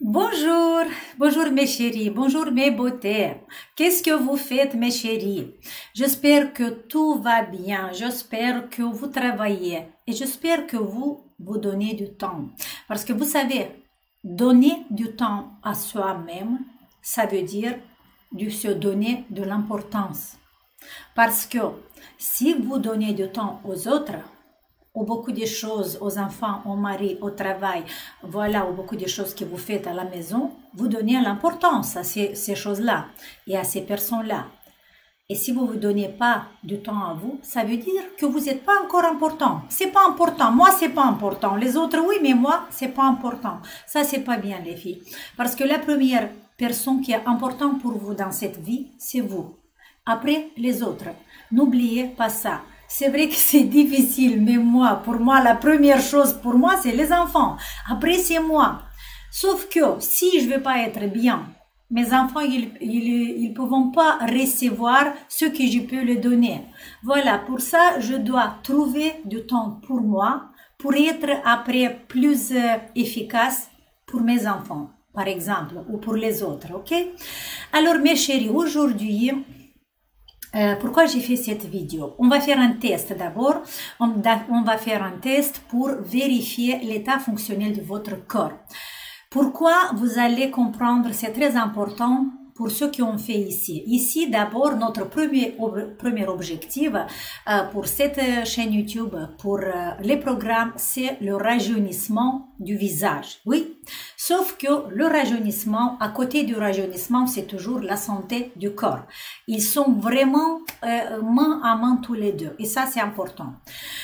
Bonjour, bonjour mes chéris, bonjour mes beautés. Qu'est-ce que vous faites mes chéris? J'espère que tout va bien, j'espère que vous travaillez et j'espère que vous donnez du temps. Parce que vous savez, donner du temps à soi-même, ça veut dire de se donner de l'importance. Parce que si vous donnez du temps aux autres, ou beaucoup de choses aux enfants, au mari, au travail, voilà, ou beaucoup de choses que vous faites à la maison, vous donnez l'importance à ces choses-là et à ces personnes-là. Et si vous ne vous donnez pas du temps à vous, ça veut dire que vous n'êtes pas encore important. C'est pas important. Moi, c'est pas important. Les autres, oui, mais moi, c'est pas important. Ça, c'est pas bien, les filles. Parce que la première personne qui est importante pour vous dans cette vie, c'est vous. Après, les autres. N'oubliez pas ça. C'est vrai que c'est difficile, mais moi, pour moi, la première chose pour moi, c'est les enfants. Après, c'est moi. Sauf que si je ne veux pas être bien, mes enfants, ils ne pourront pas recevoir ce que je peux leur donner. Voilà, pour ça, je dois trouver du temps pour moi, pour être après plus efficace pour mes enfants, par exemple, ou pour les autres, ok? Alors, mes chéris, aujourd'hui, pourquoi j'ai fait cette vidéo? On va faire un test d'abord. On va faire un test pour vérifier l'état fonctionnel de votre corps. Pourquoi vous allez comprendre, c'est très important pour ceux qui ont fait ici. Ici, d'abord, notre premier objectif pour cette chaîne YouTube, pour les programmes, c'est le rajeunissement du visage. Oui, sauf que le rajeunissement, à côté du rajeunissement, c'est toujours la santé du corps. Ils sont vraiment main à main tous les deux. Et ça, c'est important.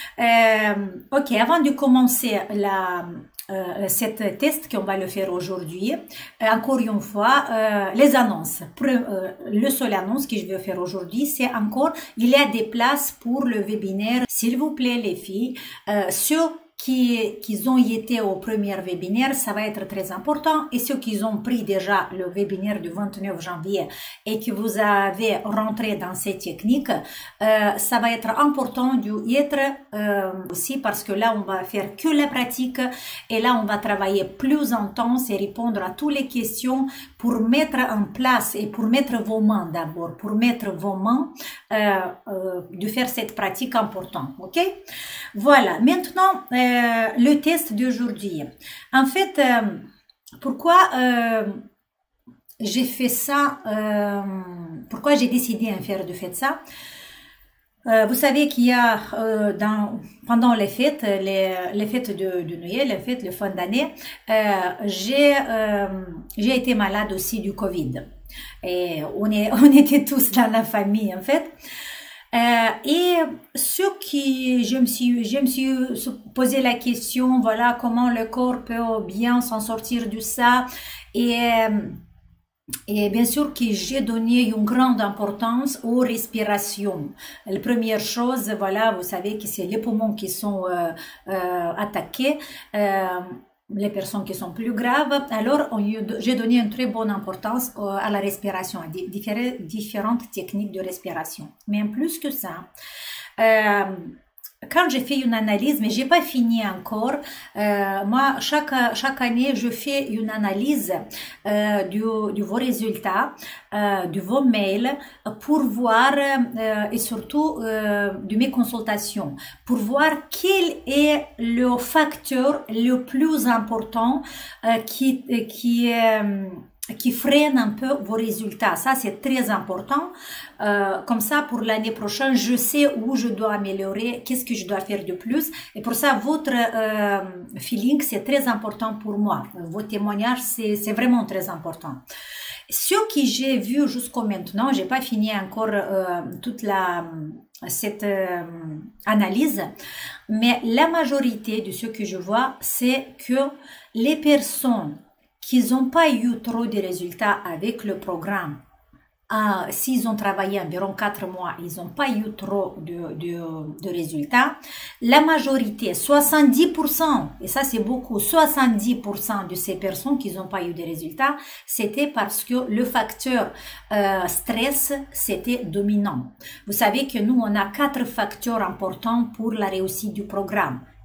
Ok, avant de commencer cet test qu'on va le faire aujourd'hui, encore une fois, les annonces. Le seul annonce que je vais faire aujourd'hui, c'est encore, il y a des places pour le webinaire. S'il vous plaît, les filles, ceux qui ont été au premier webinaire, ça va être très important. Et ceux qui ont pris déjà le webinaire du 29 janvier et que vous avez rentré dans ces techniques, ça va être important d'y être aussi parce que là, on va faire que la pratique et là, on va travailler plus intense et répondre à toutes les questions pour mettre en place et pour mettre vos mains d'abord, pour mettre vos mains, de faire cette pratique importante, ok? Voilà, maintenant, le test d'aujourd'hui. En fait, pourquoi j'ai fait ça, pourquoi j'ai décidé de faire ça? Vous savez qu'il y a pendant les fêtes de Noël, les fêtes, le fin d'année, j'ai été malade aussi du Covid. Et on était tous dans la famille en fait. Et ce qui, je me suis posé la question, voilà, comment le corps peut bien s'en sortir de ça. Et bien sûr que j'ai donné une grande importance aux respirations. La première chose, voilà, vous savez que c'est les poumons qui sont attaqués. Les personnes qui sont plus graves, alors j'ai donné une très bonne importance à la respiration, à différentes techniques de respiration. Mais en plus que ça, quand j'ai fait une analyse, mais j'ai pas fini encore, moi chaque année je fais une analyse de vos résultats, de vos mails pour voir et surtout de mes consultations pour voir quel est le facteur le plus important qui freine un peu vos résultats. Ça, c'est très important. Comme ça, pour l'année prochaine, je sais où je dois améliorer, qu'est-ce que je dois faire de plus. Et pour ça, votre feeling, c'est très important pour moi. Vos témoignages, c'est vraiment très important. Ce que j'ai vu jusqu'au maintenant, j'ai pas fini encore toute cette analyse, mais la majorité de ce que je vois, c'est que les personnes qui n'ont pas eu trop de résultats avec le programme, s'ils ont travaillé environ 4 mois, ils n'ont pas eu trop de résultats. La majorité, 70%, et ça c'est beaucoup, 70% de ces personnes qui n'ont pas eu de résultats, c'était parce que le facteur stress, c'était dominant. Vous savez que nous, on a 4 facteurs importants pour la réussite du programme.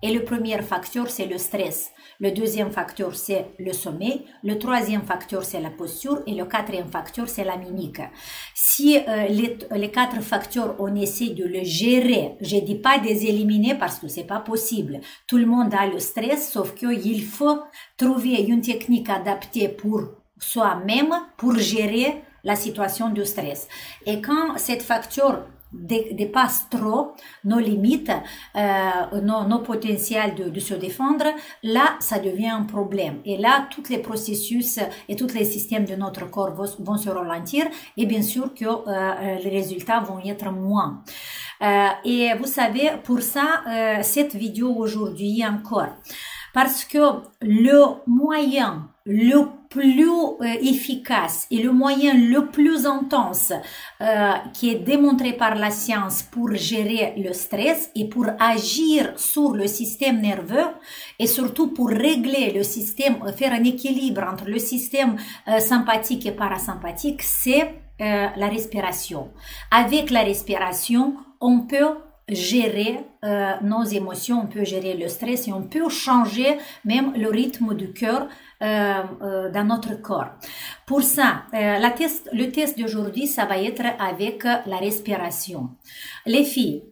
Et le premier facteur, c'est le stress. Le deuxième facteur, c'est le sommeil. Le troisième facteur, c'est la posture. Et le quatrième facteur, c'est la mimique. Si les quatre facteurs, on essaie de le gérer, je dis pas de les éliminer parce que c'est pas possible. Tout le monde a le stress, sauf qu'il faut trouver une technique adaptée pour soi-même, pour gérer la situation de stress. Et quand cette facteur dépasse trop nos limites, nos potentiels de se défendre, là, ça devient un problème. Et là, tous les processus et tous les systèmes de notre corps vont se ralentir et bien sûr que les résultats vont être moins. Et vous savez, pour ça, cette vidéo aujourd'hui encore, parce que le moyen le plus efficace et le moyen le plus intense qui est démontré par la science pour gérer le stress et pour agir sur le système nerveux et surtout pour régler le système, faire un équilibre entre le système sympathique et parasympathique, c'est la respiration. Avec la respiration, on peut gérer nos émotions, on peut gérer le stress et on peut changer même le rythme du cœur dans notre corps. Pour ça, le test d'aujourd'hui, ça va être avec la respiration. Les filles,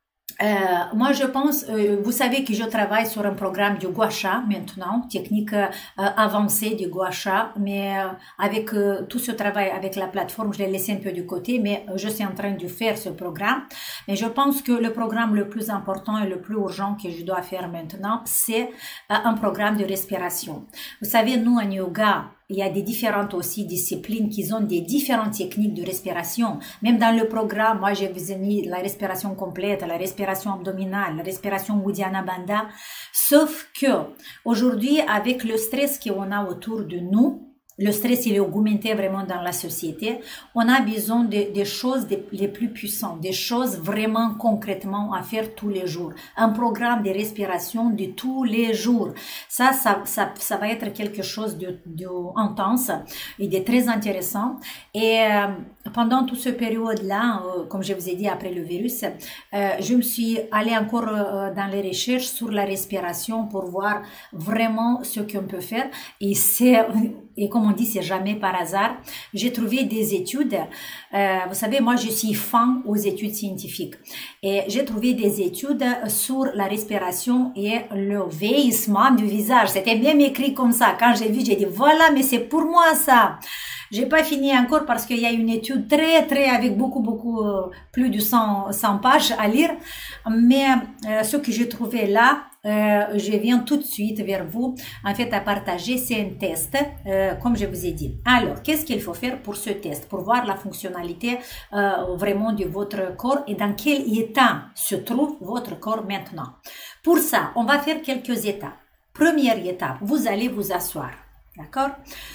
moi je pense, vous savez que je travaille sur un programme du Gua Sha maintenant, technique avancée du Gua Sha, mais avec tout ce travail avec la plateforme, je l'ai laissé un peu de côté, mais je suis en train de faire ce programme. Mais je pense que le programme le plus important et le plus urgent que je dois faire maintenant, c'est un programme de respiration. Vous savez, nous en yoga, il y a des différentes aussi disciplines qui ont des différentes techniques de respiration. Même dans le programme, moi, j'ai mis la respiration complète, la respiration abdominale, la respiration Uddiyana Bandha. Sauf que aujourd'hui, avec le stress qu'on a autour de nous, le stress, il est augmenté vraiment dans la société. On a besoin des choses les plus puissantes, des choses vraiment concrètement à faire tous les jours. Un programme de respiration de tous les jours. Ça va être quelque chose de intense et de très intéressant. Et pendant toute cette période-là, comme je vous ai dit, après le virus, je me suis allée encore dans les recherches sur la respiration pour voir vraiment ce qu'on peut faire. Et comme on dit, c'est jamais par hasard. J'ai trouvé des études. Vous savez, moi, je suis fan aux études scientifiques. Et j'ai trouvé des études sur la respiration et le vieillissement du visage. C'était bien écrit comme ça. Quand j'ai vu, j'ai dit, voilà, mais c'est pour moi ça. J'ai pas fini encore parce qu'il y a une étude avec beaucoup, plus de 100 pages à lire. Mais ce que j'ai trouvé là, je viens tout de suite vers vous, en fait, à partager. C'est un test, comme je vous ai dit. Alors, qu'est-ce qu'il faut faire pour ce test, pour voir la fonctionnalité vraiment de votre corps et dans quel état se trouve votre corps maintenant. Pour ça, on va faire quelques étapes. Première étape, vous allez vous asseoir, d'accord?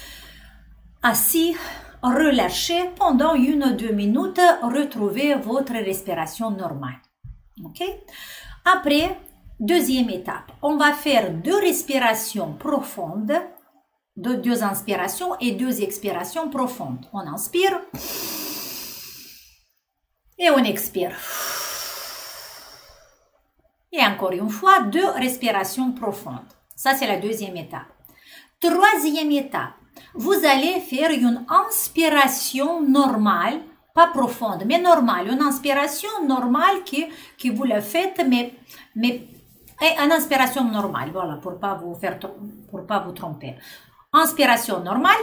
Assis, relâchez pendant 1 ou 2 minutes, retrouvez votre respiration normale. Ok? Après, deuxième étape, on va faire 2 respirations profondes, 2 inspirations et 2 expirations profondes. On inspire et on expire. Et encore une fois, 2 respirations profondes. Ça, c'est la deuxième étape. Troisième étape. Vous allez faire une inspiration normale, pas profonde, mais normale. Une inspiration normale que vous la faites, mais une inspiration normale, voilà, pour pas vous tromper. Inspiration normale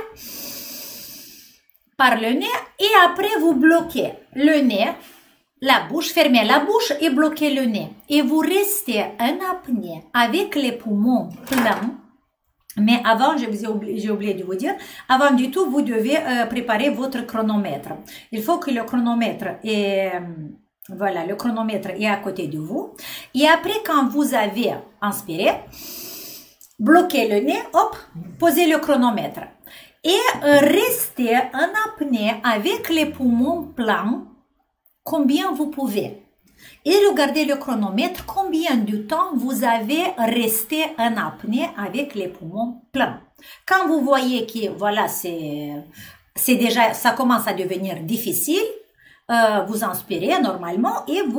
par le nez et après vous bloquez le nez, la bouche, fermez la bouche et bloquez le nez. Et vous restez en apnée avec les poumons pleins. Mais avant, j'ai oublié de vous dire, avant du tout, vous devez préparer votre chronomètre. Il faut que le chronomètre est, voilà, le chronomètre est à côté de vous. Et après, quand vous avez inspiré, bloquez le nez, hop, posez le chronomètre. Et restez en apnée avec les poumons pleins, combien vous pouvez. Et regardez le chronomètre, combien de temps vous avez resté en apnée avec les poumons pleins. Quand vous voyez que voilà, c'est déjà, ça commence à devenir difficile, vous inspirez normalement et vous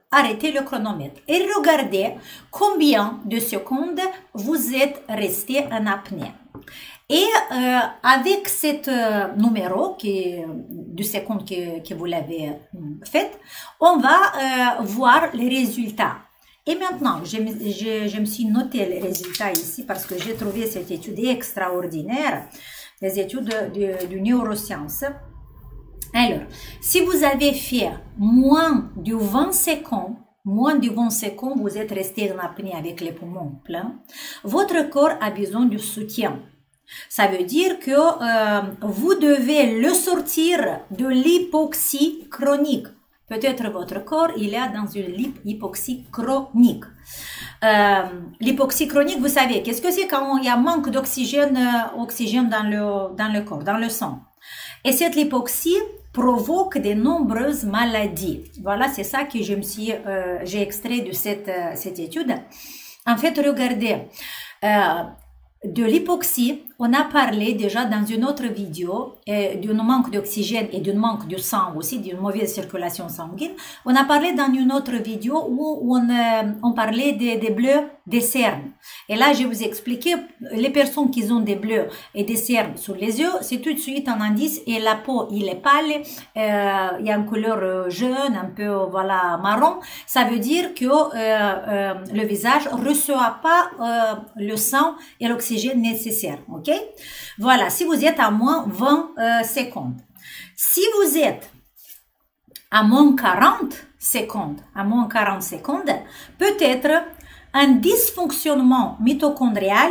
arrêtez le chronomètre et regardez combien de secondes vous êtes resté en apnée. Et avec cet numéro du seconde que vous l'avez fait, on va voir les résultats. Et maintenant, je me suis noté les résultats ici parce que j'ai trouvé cette étude extraordinaire, les études de neurosciences. Alors, si vous avez fait moins de 20 secondes, vous êtes resté en apnée avec les poumons pleins, votre corps a besoin de soutien. Ça veut dire que vous devez le sortir de l'hypoxie chronique. Peut-être votre corps, il est dans une hypoxie chronique. L'hypoxie chronique, vous savez, qu'est-ce que c'est quand il y a manque d'oxygène dans le corps, dans le sang. Et cette hypoxie provoque de nombreuses maladies. Voilà, c'est ça que j'ai extrait de cette étude. En fait, regardez, de l'hypoxie, on a parlé déjà dans une autre vidéo d'un manque d'oxygène et d'un manque de sang aussi, d'une mauvaise circulation sanguine. On a parlé dans une autre vidéo où on parlait des bleus des cernes. Et là, je vais vous expliquer, les personnes qui ont des bleus et des cernes sur les yeux, c'est tout de suite un indice et la peau, il est pâle, il y a une couleur jaune, un peu, voilà, marron. Ça veut dire que le visage ne reçoit pas le sang et l'oxygène nécessaire, ok? Voilà, si vous êtes à moins 20 secondes. Si vous êtes à moins 40 secondes, peut-être un dysfonctionnement mitochondrial,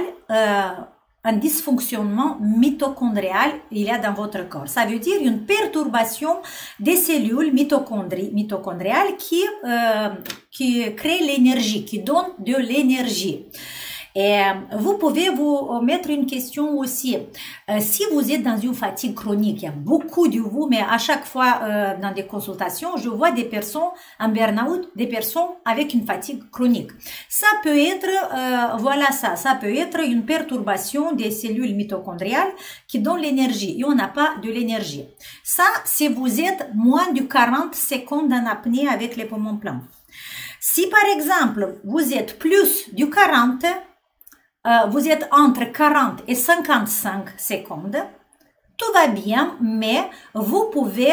il y a dans votre corps. Ça veut dire une perturbation des cellules mitochondriales qui crée l'énergie, qui donne de l'énergie. Et vous pouvez vous mettre une question aussi. Si vous êtes dans une fatigue chronique, il y a beaucoup de vous, mais à chaque fois dans des consultations, je vois des personnes en burn-out, des personnes avec une fatigue chronique. Ça peut être, ça peut être une perturbation des cellules mitochondriales qui donnent l'énergie et on n'a pas de l'énergie. Ça, si vous êtes moins de 40 secondes en apnée avec les poumons pleins. Si par exemple, vous êtes plus de 40, vous êtes entre 40 et 55 secondes, tout va bien, mais vous pouvez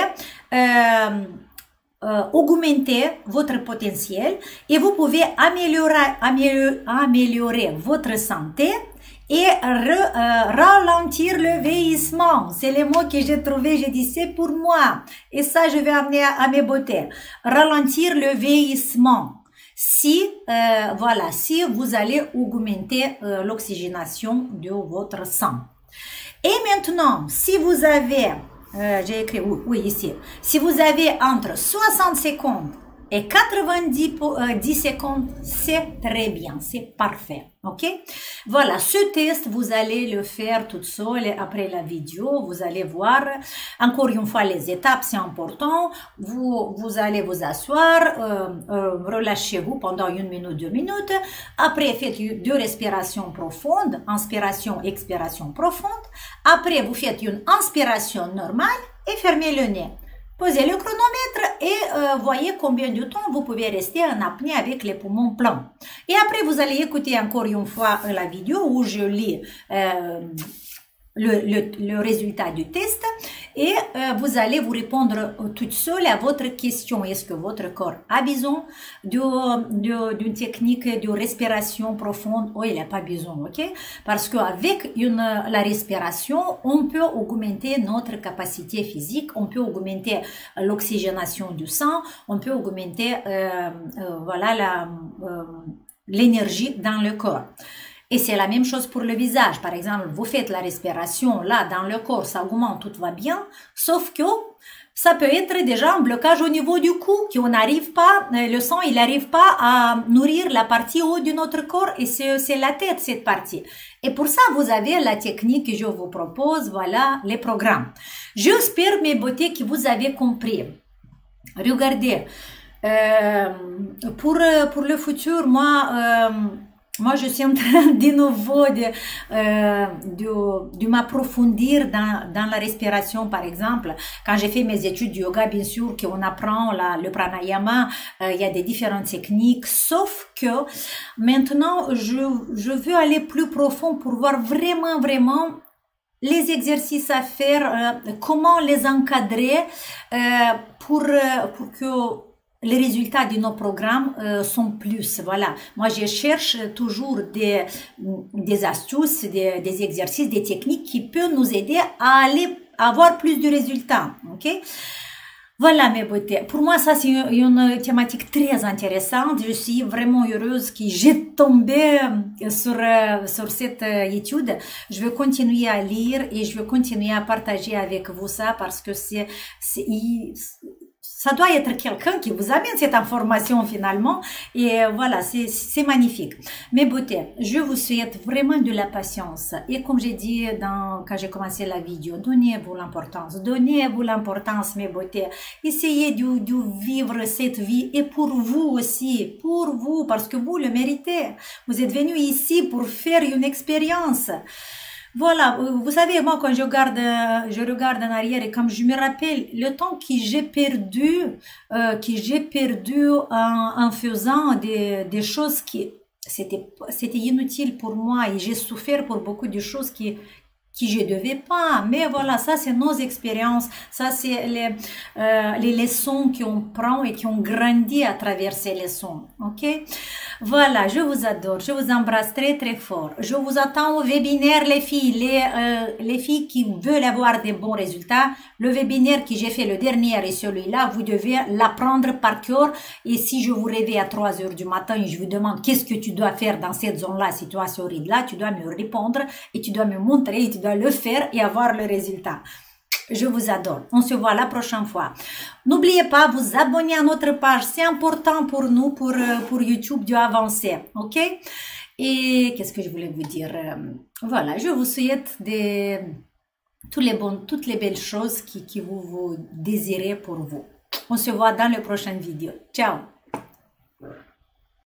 augmenter votre potentiel et vous pouvez améliorer votre santé et ralentir le vieillissement. C'est le mot que j'ai trouvé, j'ai dit c'est pour moi. Et ça, je vais amener à mes beautés. Ralentir le vieillissement. Si vous allez augmenter l'oxygénation de votre sang. Et maintenant, si vous avez, j'ai écrit, oui, ici, si vous avez entre 60 secondes et 90 secondes, c'est très bien, c'est parfait, ok? Voilà, ce test, vous allez le faire toute seule après la vidéo, vous allez voir, encore une fois, les étapes, c'est important, vous allez vous asseoir, relâchez-vous pendant 1 minute, 2 minutes, après faites 2 respirations profondes, inspiration, expiration profonde, après vous faites une inspiration normale et fermez le nez. Posez le chronomètre et voyez combien de temps vous pouvez rester en apnée avec les poumons pleins. Et après, vous allez écouter encore une fois la vidéo où je lis le résultat du test et vous allez vous répondre toute seule à votre question. Est-ce que votre corps a besoin d'une technique de respiration profonde? Oh, il n'a pas besoin, ok? Parce qu'avec la respiration, on peut augmenter notre capacité physique, on peut augmenter l'oxygénation du sang, on peut augmenter l'énergie dans le corps. Et c'est la même chose pour le visage. Par exemple, vous faites la respiration, là, dans le corps, ça augmente, tout va bien. Sauf que ça peut être déjà un blocage au niveau du cou, qu'on n'arrive pas, le sang, il n'arrive pas à nourrir la partie haut de notre corps et c'est la tête, cette partie. Et pour ça, vous avez la technique que je vous propose, voilà, les programmes. J'espère, mes beautés, que vous avez compris. Regardez, pour le futur, moi, moi, je suis en train de nouveau de m'approfondir dans la respiration, par exemple. Quand j'ai fait mes études de yoga, bien sûr qu'on apprend le pranayama, il y a des différentes techniques, sauf que maintenant, je veux aller plus profond pour voir vraiment les exercices à faire, comment les encadrer pour que les résultats de nos programmes sont plus. Voilà. Moi, je cherche toujours des astuces, des exercices, des techniques qui peuvent nous aider à aller avoir plus de résultats. OK? Voilà mes beautés. Pour moi, ça c'est une thématique très intéressante. Je suis vraiment heureuse que j'ai tombé sur cette étude. Je vais continuer à lire et je vais continuer à partager avec vous ça parce que ça doit être quelqu'un qui vous amène cette information finalement. Et voilà, c'est magnifique. Mes beautés, je vous souhaite vraiment de la patience. Et comme j'ai dit quand j'ai commencé la vidéo, donnez-vous l'importance. Donnez-vous l'importance, mes beautés. Essayez de vivre cette vie et pour vous aussi. Pour vous, parce que vous le méritez. Vous êtes venu ici pour faire une expérience. Voilà, vous savez, moi, quand je regarde en arrière et comme je me rappelle le temps que j'ai perdu en faisant des choses qui c'était inutile pour moi et j'ai souffert pour beaucoup de choses qui je devais pas. Mais voilà, ça c'est nos expériences, ça c'est les leçons qu'on prend et qui ont grandi à travers ces leçons. Ok? Voilà, je vous adore, je vous embrasse très fort. Je vous attends au webinaire les filles, les filles qui veulent avoir des bons résultats. Le webinaire que j'ai fait le dernier et celui-là, vous devez l'apprendre par cœur. Et si je vous réveille à 3 heures du matin et je vous demande qu'est-ce que tu dois faire dans cette zone-là, situation horrible-là, tu dois me répondre et tu dois me montrer et tu dois le faire et avoir le résultat. Je vous adore. On se voit la prochaine fois. N'oubliez pas de vous abonner à notre page. C'est important pour nous, pour YouTube, d'avancer. OK? Et qu'est-ce que je voulais vous dire? Voilà, je vous souhaite toutes les belles choses qui vous désirez pour vous. On se voit dans la prochaine vidéo. Ciao!